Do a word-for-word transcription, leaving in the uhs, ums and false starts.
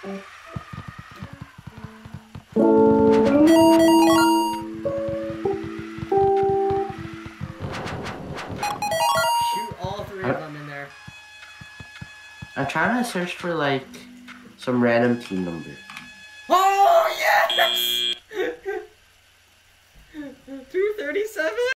Shoot all three of them in there. I'm trying to search for like some random team number. Oh yes! two thirty-seven?